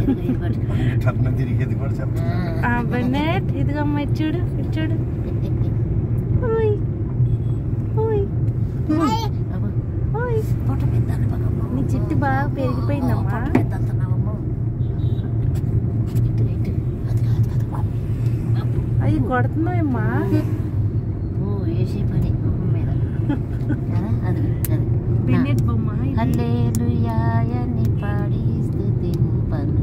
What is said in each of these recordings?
తిరిగేది కూడా చెప్తా. బెన్నెట్ ఇదిగమ్మా ఇటు చూడు ఇటు చూడు. ఓయ్ ఓయ్ ఓయ్ నీ చిట్టి బాగా పెరిగిపోయిందమ్మా. అది కొడుతున్నాయమ్మా. బెన్నెట్ బొమ్మ హల్లెలూయా అని పాడి స్తుతింపను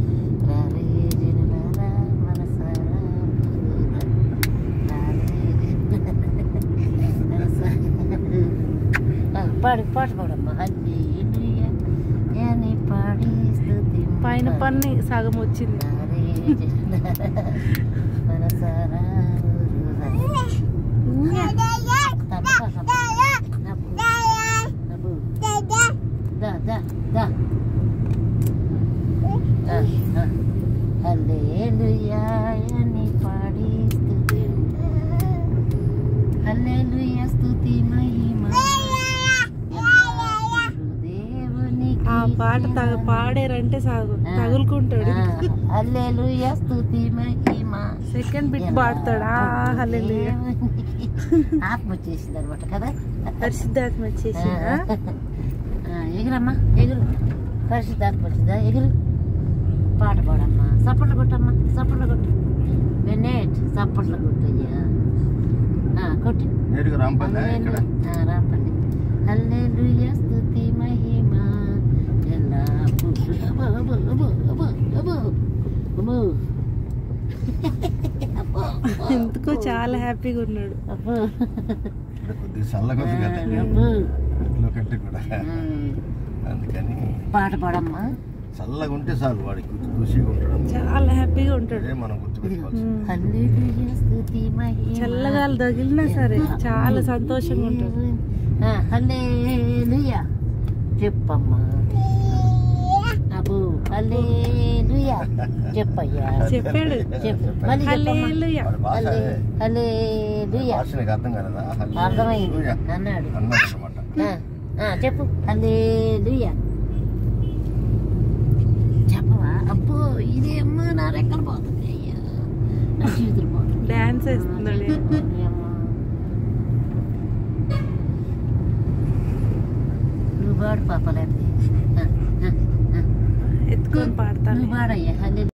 పాడు పాటు పాడమ్మా. హల్లెలూయా అని పాడి స్తుతింపను పైన పన్ను సగం వచ్చింది. మనసారా హల్లెలూయా అని పాడి హల్లెలూయా స్తుతి మహిమ దేవునికి. ఆ పాట పాడారంటే తగులుకుంటాడు. హల్లెలూయా స్తుతి మహిమ. సెకండ్ బిట్ పాడతాడు. హల్లెలూయా ఆత్మ వచ్చేసింది అనమాట కదా. పరిశుద్ధాత్మ వచ్చేసి ఎగురమ్మా ఎగురు. పరిశుద్ధాత్మ వచ్చిందా ఎగురు. పాట పాడమ్మా. సప్పట్లు కొట్టమ్మా సప్పట్లు కొట్టు. బెన్నెట్ సప్పట్లు కొట్టయ్యా కొట్టి. రాంపల్లి. హల్లెలూయా స్తుతి మహిమ ఎందుకో చాలా హ్యాపీగా ఉన్నాడు. అందుకని పాట పాడమ్మా. చల్లగా ఉంటే చాలు వాడికి ఖుషిగా ఉంటాడు. చాలా హ్యాపీగా ఉంటాడు. మనం గుర్తుపెట్టుకోవాలి. హల్లెలూయా స్తుతి మహిమ. చల్లగాలు తగిలినా సరే చాలా సంతోషంగా ఉంటాడు. హల్లెలూయా చెప్పమ్మా. అబ్బు హల్లెలూయా చెప్పయ్యా. చెప్పాడు. చెప్పు మళ్ళీ హల్లెలూయా. హల్లెలూయా. అర్థం కాలేదా? అర్థమైంది అన్నాడు అన్నమాట. చెప్పు హల్లెలూయా చెప్పవా. అబ్బో ఇదేమ్మా నా రెక్కలు పోతుంది అయ్యా. నా చేతులు పోతుంది. డాన్స్ వేస్తున్నాడు. నువ్వు పాడు పాప లేకపోతే ఎత్తుకొని పాడతాను. నువ్వు పాడయ్యా.